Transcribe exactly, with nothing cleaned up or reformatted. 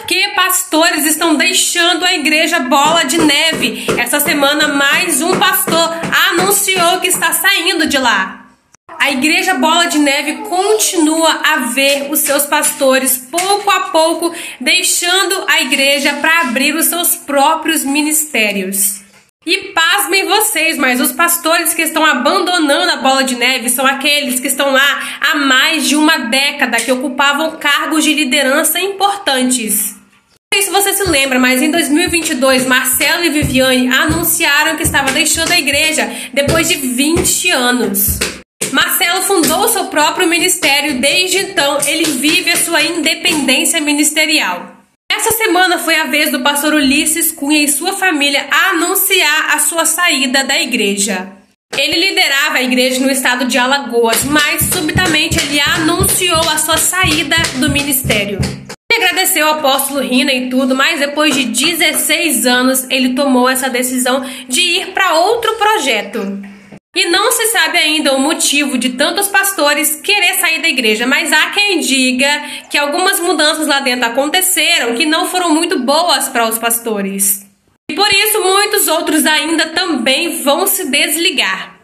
Que pastores estão deixando a igreja Bola de Neve? Essa semana mais um pastor anunciou que está saindo de lá. A igreja Bola de Neve continua a ver os seus pastores pouco a pouco deixando a igreja para abrir os seus próprios ministérios. E pasmem vocês, mas os pastores que estão abandonando a Bola de Neve são aqueles que estão lá há mais de uma década, que ocupavam cargos de liderança importantes. Não sei se você se lembra, mas em dois mil e vinte e dois, Marcelo e Viviane anunciaram que estava deixando a igreja depois de vinte anos. Marcelo fundou seu próprio ministério, desde então ele vive a sua independência ministerial. Essa semana foi a vez do pastor Ulisses Cunha e sua família anunciar a sua saída da igreja. Ele liderava a igreja no estado de Alagoas, mas subitamente ele anunciou a sua saída do ministério. Ele agradeceu ao apóstolo Rina e tudo, mas depois de dezesseis anos ele tomou essa decisão de ir para outro projeto. E não se sabe ainda o motivo de tantos pastores querer sair da igreja, mas há quem diga que algumas mudanças lá dentro aconteceram que não foram muito boas para os pastores. E por isso muitos outros ainda também vão se desligar.